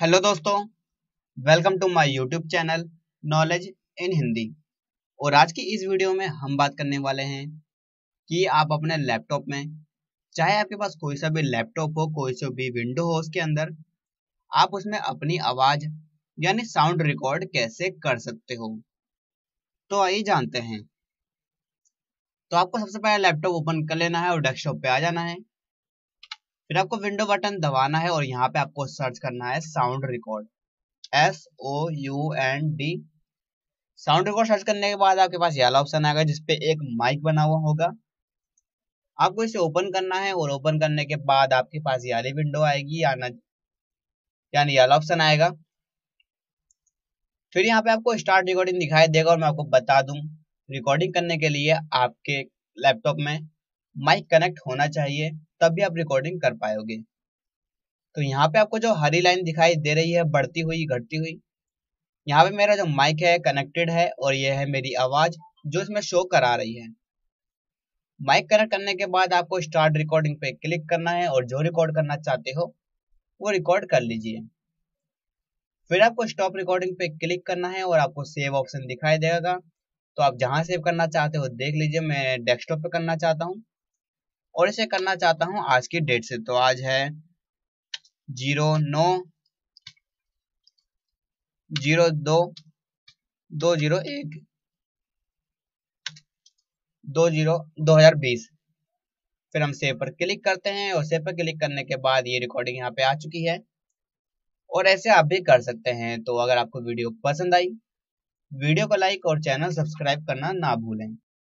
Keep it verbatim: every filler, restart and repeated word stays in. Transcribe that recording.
Hello दोस्तों, welcome to my YouTube channel knowledge in Hindi. और आज की इस वीडियो में हम बात करने वाले हैं कि आप अपने लैपटॉप में, चाहे आपके पास कोई सा भी लैपटॉप हो, कोई सा भी विंडो हो, उसके अंदर आप उसमें अपनी आवाज यानी साउंड रिकॉर्ड कैसे कर सकते हो। तो आइए जानते हैं। तो आपको सबसे पहले लैपटॉप ओपन कर लेना है और डेस्कटॉप पे आ जाना है। फिर आपको विंडो बटन दबाना है और यहाँ पे आपको सर्च करना है sound record, S O U N D. Sound record search करने के बाद आपके पास ये वाला ऑप्शन आएगा जिसपे एक माइक बना हुआ होगा। आपको इसे ओपन करना है और ओपन करने के बाद आपके पास ये वाली विंडो आएगी, यानी यानी ये वाला ऑप्शन आएगा। फिर यहाँ पे आपको स्टार्ट रिकॉर्डिंग दिखाई देगा और मैं आपको बता दूं, रिकॉर्डिंग करने के लिए आपके लैपटॉप में माइक कनेक्ट होना चाहिए, तभी आप रिकॉर्डिंग कर पाओगे। तो यहाँ पे आपको जो हरी लाइन दिखाई दे रही है बढ़ती हुई घटती हुई, यहाँ पे मेरा जो माइक है कनेक्टेड है और ये है मेरी आवाज जो इसमें शो करा रही है। माइक कनेक्ट करने के बाद आपको स्टार्ट रिकॉर्डिंग पे क्लिक करना है और जो रिकॉर्ड करना चाहते हो वो रिकॉर्ड कर लीजिए। फिर आपको स्टॉप रिकॉर्डिंग पे क्लिक करना है और आपको सेव ऑप्शन दिखाई देगा। तो आप जहां सेव करना चाहते हो देख लीजिए। मैं डेस्कटॉप पे करना चाहता हूँ और इसे करना चाहता हूँ आज की डेट से। तो आज है जीरो नौ जीरो दो दो जीरो एक दो जीरो दो हजार बीस। फिर हम सेव पर क्लिक करते हैं और सेव पर क्लिक करने के बाद ये रिकॉर्डिंग यहाँ पे आ चुकी है। और ऐसे आप भी कर सकते हैं। तो अगर आपको वीडियो पसंद आई, वीडियो को लाइक और चैनल सब्सक्राइब करना ना भूलें।